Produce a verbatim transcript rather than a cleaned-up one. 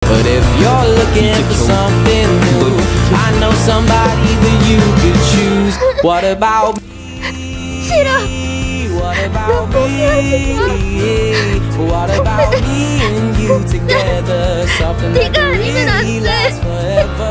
But if you're looking for something new, I know somebody that you could choose. What about me? 싫어. What about me? What about me and you together? Something that 네가 아니면 안 really 돼. lasts forever.